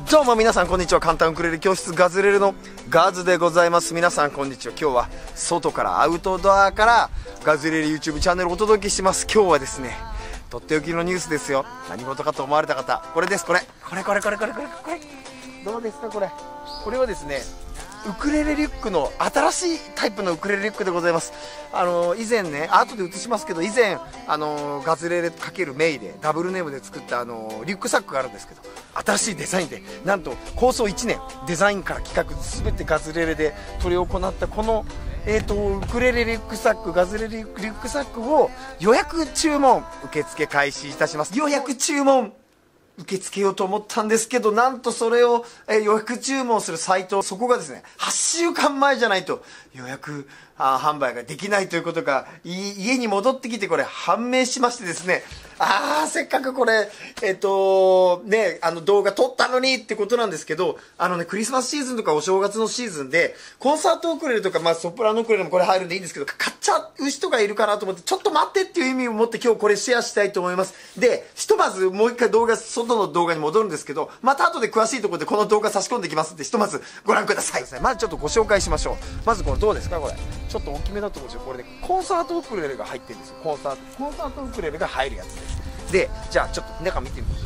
どうも皆さんこんにちは。簡単ウクレレ教室ガズレレのガズでございます。皆さんこんにちは。今日は外からアウトドアからガズレレ YouTube チャンネルをお届けします。今日はですね、とっておきのニュースですよ。何事かと思われた方、これです。これどうですか。これはですね、ウクレレリュックの新しいタイプのウクレレリュックでございます。以前ね、後で映しますけど、以前ガズレレ×メイでダブルネームで作ったリュックサックがあるんですけど、新しいデザインで、なんと構想1年、デザインから企画全てガズレレで執り行ったこのウクレレリュックサック、ガズレレリュックサックを予約注文受付開始いたします。予約注文受け付けようと思ったんですけど、なんとそれを予約注文するサイト、そこがですね、8週間前じゃないと予約販売ができないということが家に戻ってきて、これ判明しましてですね、せっかくこれ動画撮ったのにってことなんですけど、クリスマスシーズンとかお正月のシーズンでコンサートウクレレとか、ソプラノウクレレもこれ入るんでいいんですけど、買っちゃう人がいるかなと思って、ちょっと待ってっていう意味を持って今日これシェアしたいと思います。で、ひとまずもう一回外の動画に戻るんですけど、また後で詳しいところでこの動画差し込んできますんで、ひとまずご覧ください。まずちょっとご紹介しましょう。まずこれどうですか。これちょっと大きめだと思うんですよ。これでコンサートウクレレが入ってるんですよ。コンサートウクレレが入るやつです。で、じゃあちょっと中見てみます。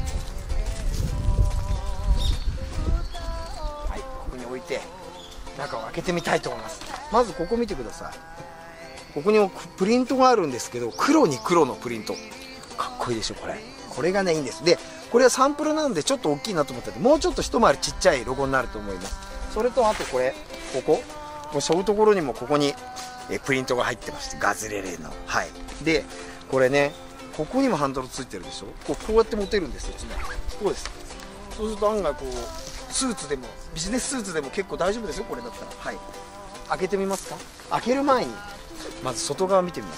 はい、ここに置いて中を開けてみたいと思います。まずここ見てください。ここにもプリントがあるんですけど、黒に黒のプリント、かっこいいでしょ。これがね、いいんです。で、これはサンプルなんでちょっと大きいなと思ったんで、もうちょっと一回りちっちゃいロゴになると思います。それとあとこう背負うところにもここにプリントが入ってまして、ガズレレの、はい。で、これね、ここにもハンドルついてるでしょ。こうやって持てるんですよ。こうです。そうすると案外スーツでもビジネススーツでも結構大丈夫ですよ、これだったら。はい、開けてみますか。開ける前にまず外側見てみます。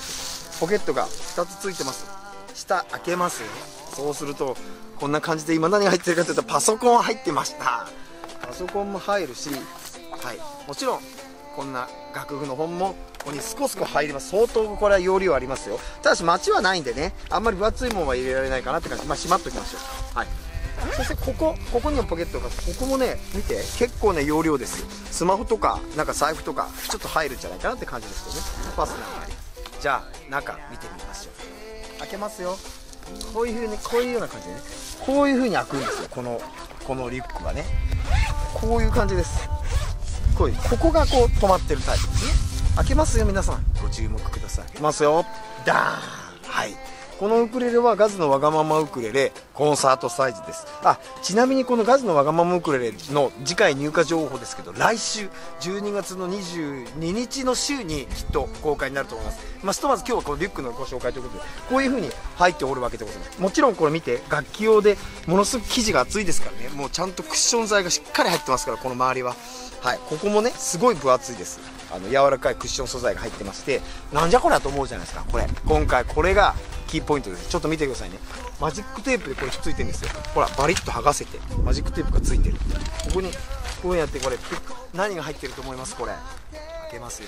ポケットが2つついてます。下開けますよ。そうするとこんな感じで、今何が入ってるかというとパソコン入ってました。パソコンも入るし、はい、もちろんこんな楽譜の本もここにスコスコ入ります。相当これは容量ありますよ。ただし待ちはないんでね、あんまり分厚いものは入れられないかなって感じ。しまっときましょう。はい、そしてここにもポケットが、ここもね、見て結構ね容量ですよ。スマホとかなんか財布とかちょっと入るんじゃないかなって感じですよね。ファスナーがあります。じゃあ中見てみましょう。開けますよ。こういうような感じでね、こういう風に開くんですよ。このリュックがね、こういう感じです。ここが止まってるタイプですね。開けますよ。皆さんご注目ください。いきますよ。ダーン。はい、このウクレレはガズのわがままウクレレコンサートサイズです。ちなみにこのガズのわがままウクレレの次回入荷情報ですけど、来週12月の22日の週にきっと公開になると思います。ひとまず今日はこのリュックのご紹介ということで、こういう風に入っておるわけでございます。もちろんこれ見て、楽器用でものすごく生地が厚いですからね、もうちゃんとクッション材がしっかり入ってますから、この周りは。はい、ここもねすごい分厚いです。柔らかいクッション素材が入ってまして、なんじゃこれだと思うじゃないですか。今回これがキーポイントです。ちょっと見てくださいね。マジックテープでこれひっついてるんですよ。ほら、バリッと剥がせてマジックテープがついてる。ここにこうやって、これ何が入ってると思います。これ開けますよ。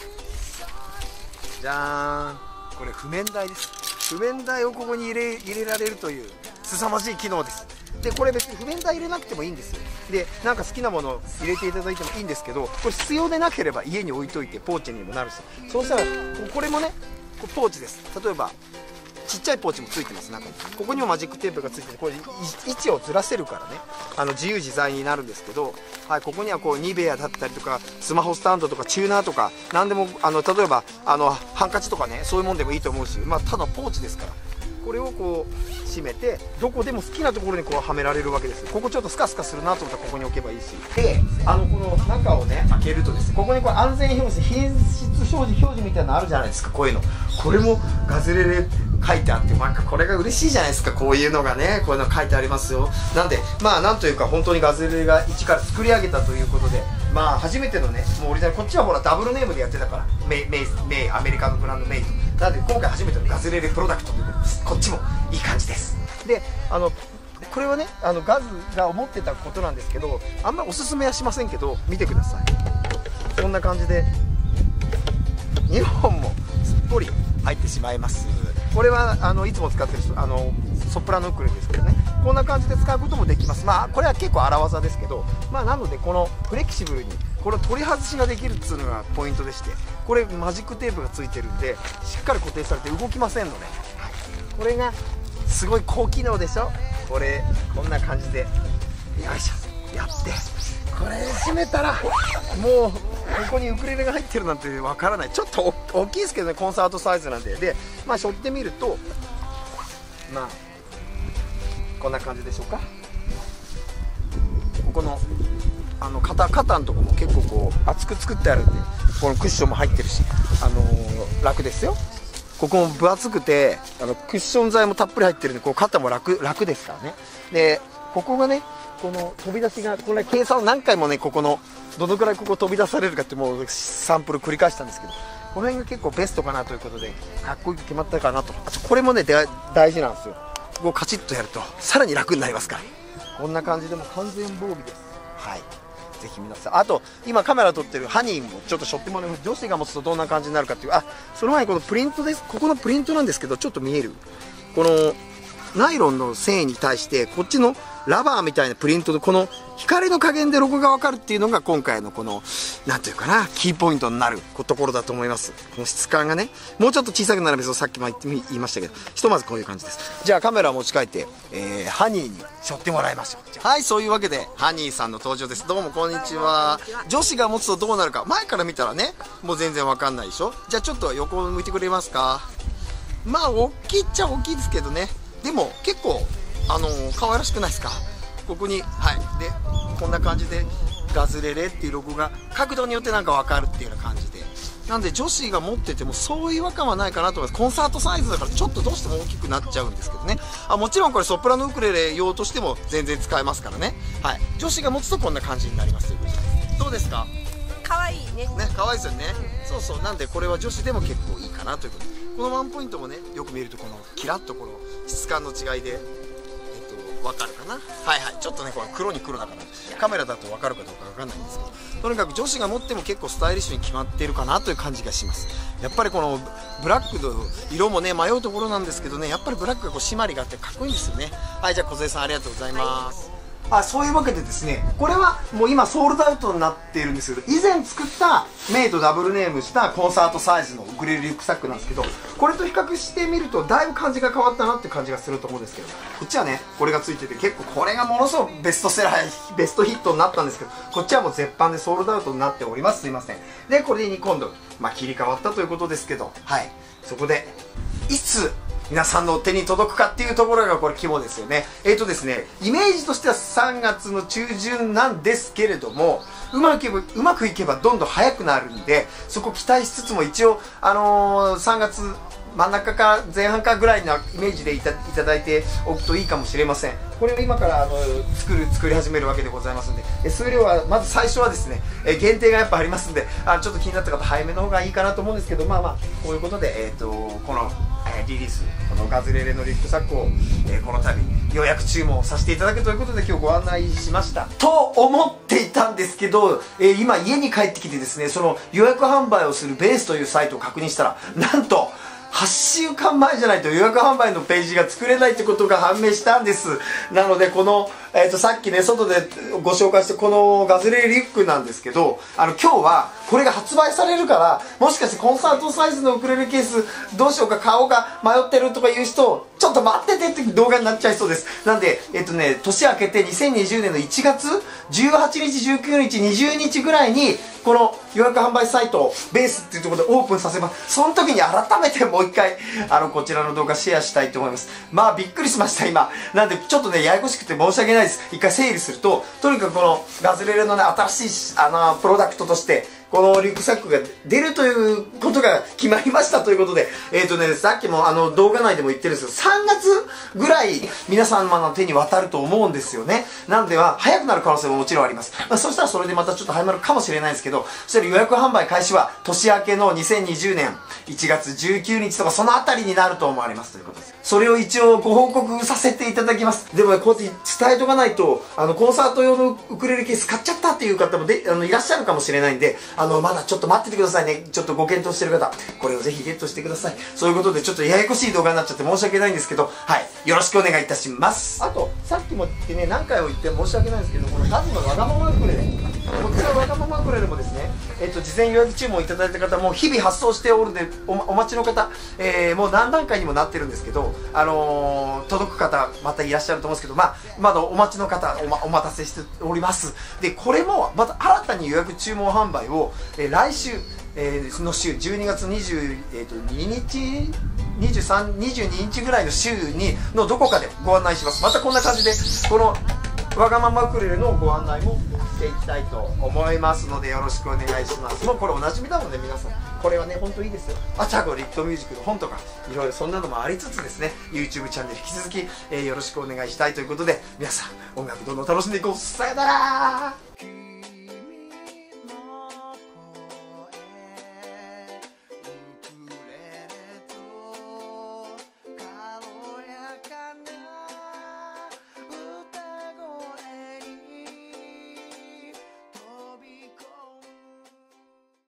じゃーん。これ譜面台です。譜面台をここに入れられるという凄まじい機能です。で、これ別に譜面台入れなくてもいいんですよ。で、なんか好きなものを入れていただいてもいいんですけど、これ必要でなければ家に置いといてポーチにもなるし、そうしたらこれもね、ポーチです。例えばちっちゃいポーチもついてます。中にここにもマジックテープがついてて、これ位置をずらせるからね、自由自在になるんですけど、はい、ここにはニベアだったりとかスマホスタンドとかチューナーとか何でも、例えばハンカチとかね、そういうもんでもいいと思うし、ただポーチですから、これを閉めてどこでも好きなところにはめられるわけです。ここちょっとスカスカするなと思ったらここに置けばいいし、でこの中をね開けるとですね、ここに安全表示、品質表示みたいなのあるじゃないですか。こういうの、これもガズレレ書いてあって、これが嬉しいじゃないですか。こういうのがね、こういうの書いてありますよ。なんでなんというか、本当にガズレレが一から作り上げたということで、初めてのね、もうオリジナル、こっちはほらダブルネームでやってたから、アメリカのブランドメイトなんで、今回初めてのガズレレプロダクトということです。こっちもいい感じです。で、これはね、ガズが思ってたことなんですけど、あんまりおすすめはしませんけど、見てください。こんな感じで2本もすっぽり入ってしまいます。これはいつも使ってるソプラノウクレレですけどね、 こんな感じで使うこともできます。まあこれは結構荒技ですけど、まあなのでこのフレキシブルにこれ取り外しができるっていうのがポイントでして、これマジックテープがついてるんでしっかり固定されて動きませんので、はい、これがすごい高機能でしょ。これこんな感じでよいしょやって、これ閉めたらもうここにウクレレが入ってるなんてわからない。ちょっと大きいですけどね、コンサートサイズなんで。でまあ背負ってみるとまあこんな感じでしょうか。ここの肩のとこも結構こう厚く作ってあるんで、このクッションも入ってるし、楽ですよ。ここも分厚くてクッション材もたっぷり入ってるんで、こう肩も楽ですからね。でここがね、この飛び出しがこれ計算を何回もね、ここのどのくらいここ飛び出されるかってもうサンプル繰り返したんですけど、この辺が結構ベストかなということで、かっこよく決まったかなと。あとこれもね大事なんですよ。ここカチッとやるとさらに楽になりますから。こんな感じでも完全防備です。はい、ぜひ皆さん、あと今カメラ撮ってるハニーもちょっと背負ってもらいます。女子が持つとどんな感じになるかっていう、その前にこのプリントです。ここのプリントなんですけど、ちょっと見えるこのナイロンの繊維に対してこっちのラバーみたいなプリントで、この光の加減でロゴが分かるっていうのが今回のこのなんていうかな、キーポイントになるところだと思います。この質感がねもうちょっと小さくなるんですよ。さっきも言いましたけど、ひとまずこういう感じです。じゃあカメラを持ち帰って、ハニーに背負ってもらいましょう。はい、そういうわけでハニーさんの登場です。どうもこんにちは。女子が持つとどうなるか、前から見たらねもう全然分かんないでしょ。じゃあちょっと横を向いてくれますか。まあ大きいっちゃ大きいですけどね、でも結構可愛らしくないですか。ここにはいでこんな感じでガズレレっていうロゴが角度によってなんか分かるっていうような感じで、なんで女子が持っててもそういう違和感はないかなと思います。コンサートサイズだからちょっとどうしても大きくなっちゃうんですけどね。もちろんこれソプラノウクレレ用としても全然使えますからね。はい、女子が持つとこんな感じになりますということです。どうですか。 可愛いね。 可愛いですよね。そうそう、なんでこれは女子でも結構いいかなということで、このワンポイントもねよく見るとこのキラッとこの質感の違いで分かるかな。はいはい、ちょっとねこれ黒に黒だからカメラだと分かるかどうか分かんないんですけど、とにかく女子が持っても結構スタイリッシュに決まっているかなという感じがします。やっぱりこのブラックの色もね迷うところなんですけどね、やっぱりブラックがこう締まりがあってかっこいいんですよね。はい、じゃあ小杉さんありがとうございます。そういうわけでですね、これはもう今ソールドアウトになっているんですけど、以前作ったメイとダブルネームしたコンサートサイズのウクレレリュックサックなんですけど、これと比較してみるとだいぶ感じが変わったなって感じがすると思うんですけど、こっちはねこれがついてて結構これがものすごくベストセラーベストヒットになったんですけど、こっちはもう絶版でソールドアウトになっております。すいません。でこれに今度、切り替わったということですけど、はい、そこでいつ皆さんの手に届くかっていうところがこれ肝ですよね。ですね、イメージとしては3月の中旬なんですけれども、うまくいけばどんどん早くなるんで、そこ期待しつつも一応3月真ん中か前半かぐらいのイメージでいただいておくといいかもしれません。これを今から作り始めるわけでございますんで、数量はまず最初はですね、限定がやっぱありますんで、ちょっと気になった方早めの方がいいかなと思うんですけど、こういうことで、このリリース、このガズレレのリュックサックを、この度予約注文をさせていただくということで今日ご案内しましたと思っていたんですけど、今家に帰ってきてですね、その予約販売をするベースというサイトを確認したら、なんと8週間前じゃないと予約販売のページが作れないってことが判明したんです。なのでこの、さっきね外でご紹介したこのガズレレリュックなんですけど、今日はこれが発売されるから、もしかしてコンサートサイズのウクレレケースどうしようか買おうか迷ってるとかいう人、ちょっと待っててって動画になっちゃいそうです。なんで年明けて2020年の1月18日19日20日ぐらいにこの予約販売サイトベースっていうところでオープンさせます。その時に改めてもう一回こちらの動画シェアしたいと思います。びっくりしました今。なんでちょっとねややこしくて申し訳ないです。一回整理すると、とにかくこのガズレレのね新しいプロダクトとしてこのリュックサックが出るということが決まりましたということで、さっきも動画内でも言ってるんですけど、3月ぐらい皆様の手に渡ると思うんですよね。なので早くなる可能性ももちろんあります。そしたらそれでまたちょっと早まるかもしれないですけど、そしたら予約販売開始は年明けの2020年1月19日とかそのあたりになると思われますということです。それを一応ご報告させていただきます。でもこうやって伝えとかないと、コンサート用のウクレレケース買っちゃったっていう方もいらっしゃるかもしれないんで、 まだちょっと待っててくださいね。ちょっとご検討してる方、これをぜひゲットしてください。そういうことでちょっとややこしい動画になっちゃって申し訳ないんですけど、はい、よろしくお願いいたします。あとさっきも言ってね、何回も言って申し訳ないんですけど、このカズのわがままウクレレ、こちらわがままウクレレもですね、事前予約注文いただいた方も日々発送しておるで、お待ちの方、もう何段階にもなってるんですけど、届く方またいらっしゃると思うんですけど、まだお待ちの方 お待たせしております。でこれもまた新たに予約注文販売を、来週、の週12月22日23、22日ぐらいの週のどこかでご案内します。またこんな感じでこのわがままウクレレのご案内もしていきたいと思いますので、よろしくお願いします。もうこれおなじみだもんね、皆さん。これはね本当いいですよ。あちゃこリットミュージックの本とかいろいろそんなのもありつつですね、 YouTube チャンネル引き続き、よろしくお願いしたいということで、皆さん音楽どんどん楽しんでいこう。さよなら。